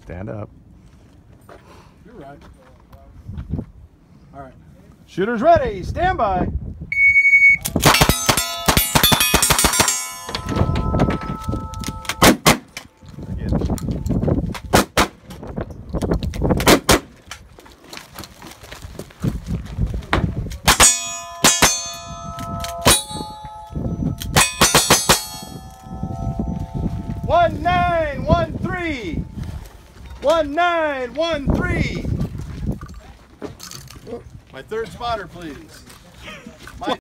Stand up. You're right. All right. Shooters ready. Stand by. One 1913. 1913. My third spotter, please.